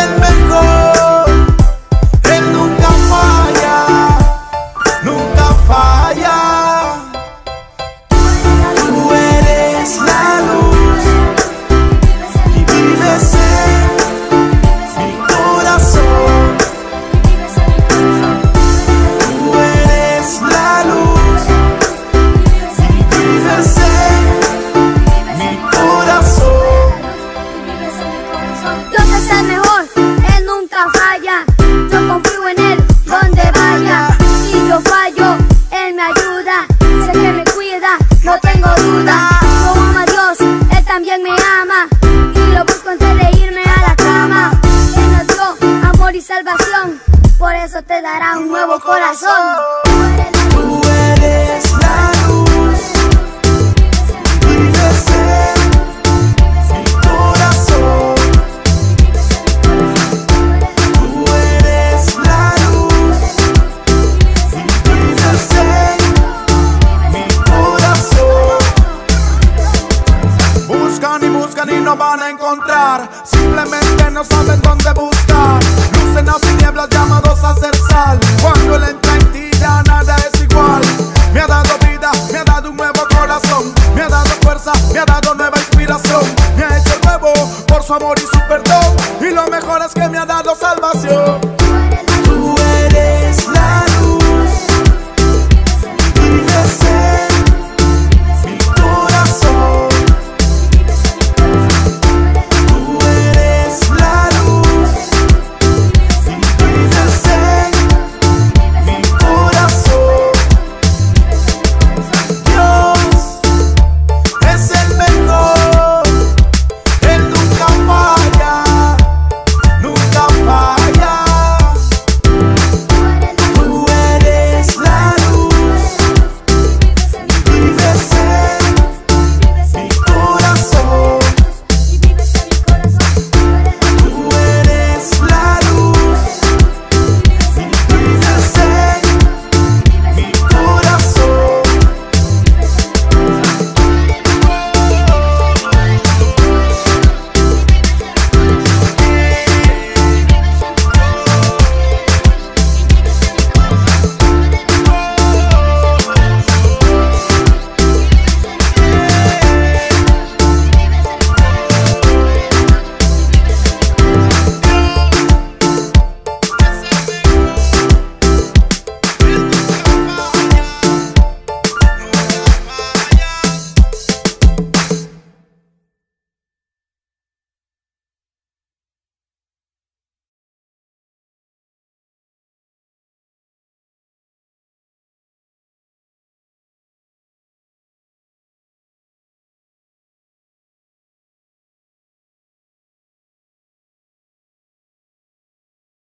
el mejor, Él nunca falla, nunca falla. Tú eres la luz y vives en mi corazón. Tú eres la luz y vives en mi corazón. Dios es el mejor, Él nunca falla. Yo confío en Él donde vaya. Si yo fallo, Él me ayuda. Sé que me cuida, no tengo duda. Yo amo a Dios, Él también me ama. Y lo busco antes de irme a la cama. Él nos dio amor y salvación, por eso te dará un nuevo corazón. Tú eres la luz, vives en mi corazón. Tú eres la luz y vives en mi corazón. Buscan y no van a encontrar, simplemente no saben dónde buscar. Luz en las tinieblas, llamados a ser sal. Cuando Él entra en ti ya nada es igual. Me ha dado vida, me ha dado un nuevo corazón, me ha dado fuerza, me ha dado nueva inspiración. Me ha hecho nuevo por su amor y su perdón, y lo mejor es que me ha dado salvación.